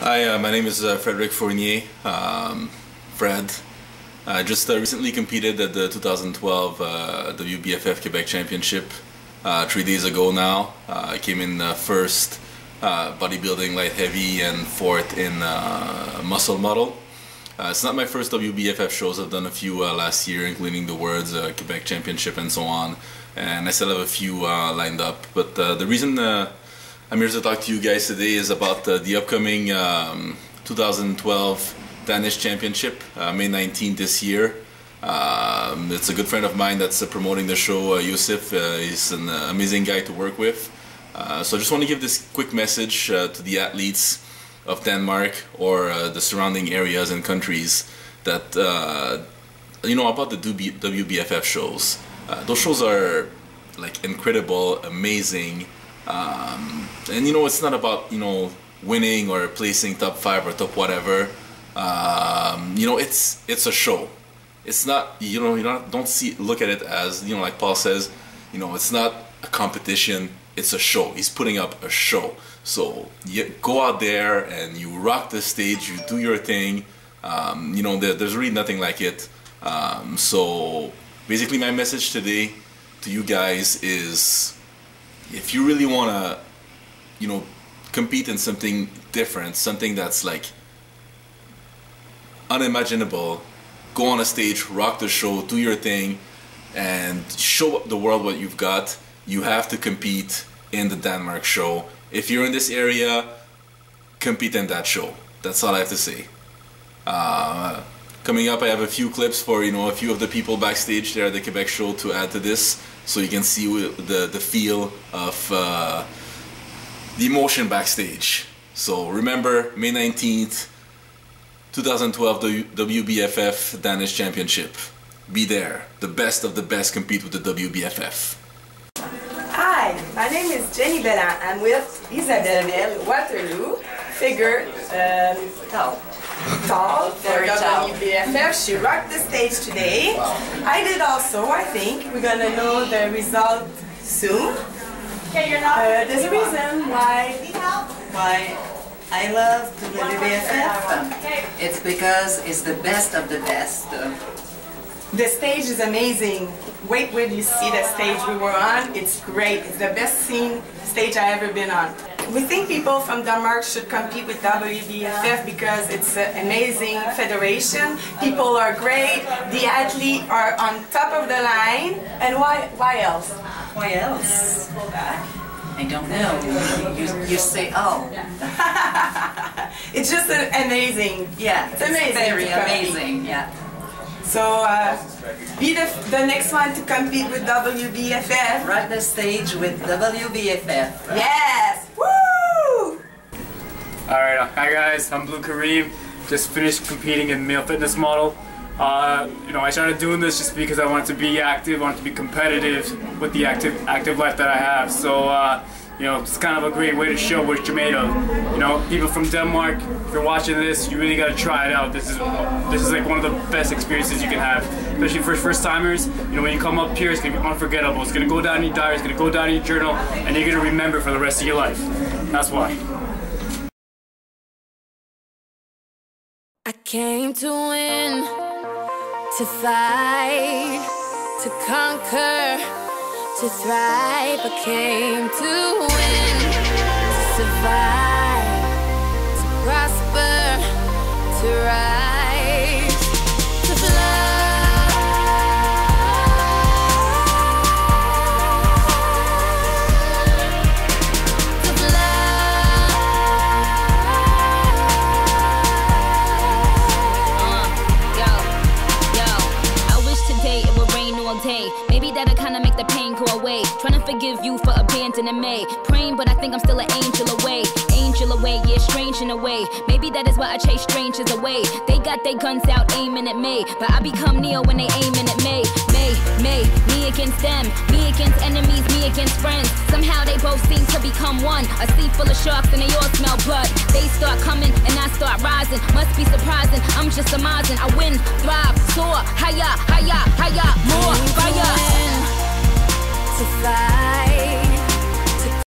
Hi, my name is Frederic Fournier, Fred. I just recently competed at the 2012 WBFF Quebec Championship 3 days ago now. I came in first bodybuilding light heavy and fourth in muscle model. It's not my first WBFF shows. I've done a few last year, including the Worlds, Quebec Championship and so on. And I still have a few lined up. But the reason I'm here to talk to you guys today is about the upcoming 2012 Danish Championship, May 19th this year. It's a good friend of mine that's promoting the show, Yusuf. He's an amazing guy to work with. So I just want to give this quick message to the athletes of Denmark or the surrounding areas and countries that, you know, about the WBFF shows. Those shows are like incredible, amazing. And you know, it's not about, you know, winning or placing top 5 or top whatever. You know, it's a show. It's not, you know, don't look at it as, you know, like Paul says, you know, it's not a competition, it's a show. He's putting up a show. So you go out there and you rock the stage, you do your thing. You know, there's really nothing like it. So basically my message today to you guys is, if you really want to, you know, compete in something different, something that's like unimaginable, go on a stage, rock the show, do your thing, and show the world what you've got. You have to compete in the Denmark show. If you're in this area, compete in that show. That's all I have to say. Coming up, I have a few clips for, you know, a few of the people backstage there at the Quebec show to add to this, so you can see the feel of the emotion backstage. So remember, May 19th, 2012 WBFF Danish Championship. Be there. The best of the best compete with the WBFF. Hi, my name is Jenny Bellan. I'm with Isabelle Ville, Waterloo, figure tall for WBFF. She rocked the stage today. I did also, I think. We're gonna know the result soon. There's a reason why I love WBFF. It's because it's the best of the best. the stage is amazing. Wait when you see the stage we were on. It's great. It's the best stage I ever been on. We think people from Denmark should compete with WBFF because it's an amazing federation. People are great. The athletes are on top of the line. And why else? Why else? I don't know. You say, oh. It's just amazing. Yeah, it's amazing. Very amazing. Yeah. So be the next one to compete with WBFF. Rock the stage with WBFF. Yes! Woo! Alright, hi guys, I'm Blue Kareem. Just finished competing in male fitness model. You know, I started doing this just because I wanted to be active, I wanted to be competitive with the active life that I have. So, you know, it's kind of a great way to show what you're made of. You know, people from Denmark, if you're watching this, you really got to try it out. This is like one of the best experiences you can have, especially for first-timers. You know, when you come up here, it's gonna be unforgettable. It's gonna go down in your diary, it's gonna go down in your journal, and you're gonna remember for the rest of your life. That's why. I came to win, to fight, to conquer, to thrive. I came to win, to survive, to prosper, to rise, to fly. Day. Maybe that'll kinda make the pain go away. Trying to forgive you for abandoning me. Praying, but I think I'm still an angel away. Angel away, yeah, strange in a way. Maybe that is why I chase strangers away. They got their guns out aiming at me, but I become Neo when they aiming at me. Me against them, me against enemies, me against friends. Somehow they both seem to become one. A sea full of sharks and they all smell blood. They start coming and I start rising. Must be surprising, I'm just amazing. I win, thrive, soar, higher, higher, higher, more fire. To fight.